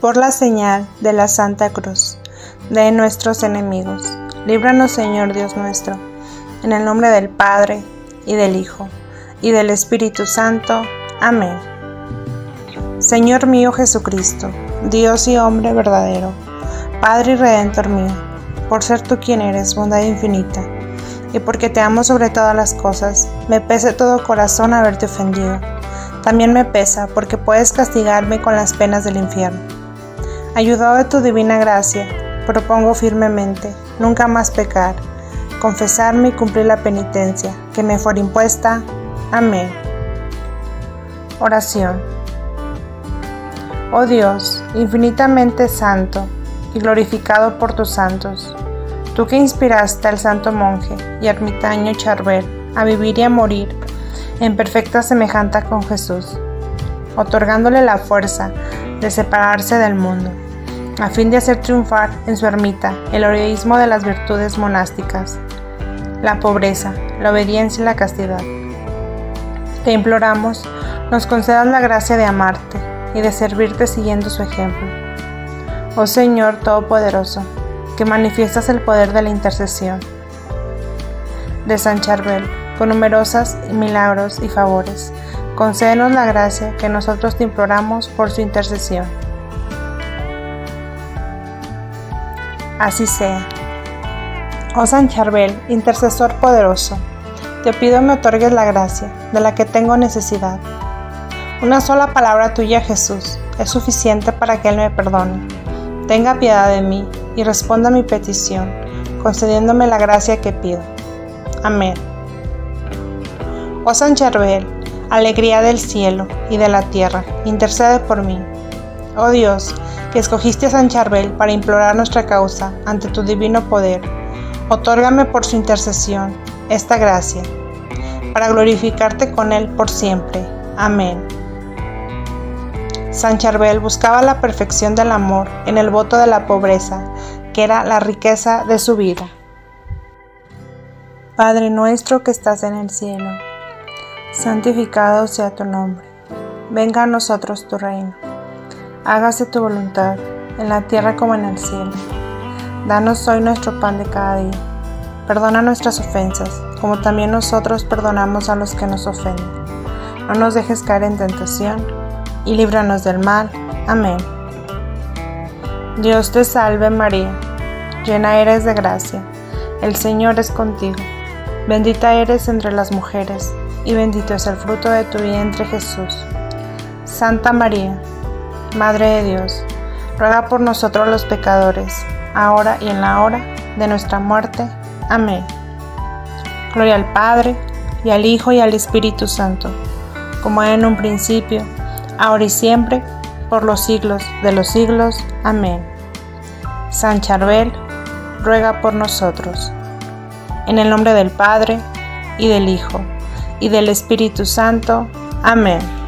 Por la señal de la Santa Cruz de nuestros enemigos, líbranos, Señor Dios nuestro, en el nombre del Padre, y del Hijo, y del Espíritu Santo. Amén. Señor mío Jesucristo, Dios y hombre verdadero, Padre y Redentor mío, por ser tú quien eres, bondad infinita, y porque te amo sobre todas las cosas, me pesa de todo corazón haberte ofendido. También me pesa porque puedes castigarme con las penas del infierno. Ayudado de tu divina gracia, propongo firmemente nunca más pecar, confesarme y cumplir la penitencia que me fue impuesta. Amén. Oración. Oh Dios, infinitamente santo y glorificado por tus santos, tú que inspiraste al santo monje y ermitaño Charbel a vivir y a morir en perfecta semejanza con Jesús, otorgándole la fuerza de separarse del mundo, a fin de hacer triunfar en su ermita el heroísmo de las virtudes monásticas, la pobreza, la obediencia y la castidad. Te imploramos, nos concedas la gracia de amarte y de servirte siguiendo su ejemplo. Oh Señor Todopoderoso, que manifiestas el poder de la intercesión de San Charbel, con numerosas milagros y favores, concédenos la gracia que nosotros te imploramos por su intercesión. Así sea. Oh San Charbel, intercesor poderoso, te pido me otorgues la gracia de la que tengo necesidad. Una sola palabra tuya, Jesús, es suficiente para que Él me perdone. Tenga piedad de mí y responda a mi petición, concediéndome la gracia que pido. Amén. Oh San Charbel, alegría del cielo y de la tierra, intercede por mí. Oh Dios, que escogiste a San Charbel para implorar nuestra causa ante tu divino poder, otórgame por su intercesión esta gracia, para glorificarte con él por siempre. Amén. San Charbel buscaba la perfección del amor en el voto de la pobreza, que era la riqueza de su vida. Padre nuestro que estás en el cielo, santificado sea tu nombre. Venga a nosotros tu reino. Hágase tu voluntad, en la tierra como en el cielo. Danos hoy nuestro pan de cada día. Perdona nuestras ofensas, como también nosotros perdonamos a los que nos ofenden. No nos dejes caer en tentación, y líbranos del mal. Amén. Dios te salve María, llena eres de gracia, el Señor es contigo. Bendita eres entre las mujeres, y bendito es el fruto de tu vientre Jesús. Santa María, Madre de Dios, ruega por nosotros los pecadores, ahora y en la hora de nuestra muerte. Amén. Gloria al Padre, y al Hijo, y al Espíritu Santo, como era en un principio, ahora y siempre, por los siglos de los siglos. Amén. San Charbel, ruega por nosotros. En el nombre del Padre, y del Hijo, y del Espíritu Santo. Amén.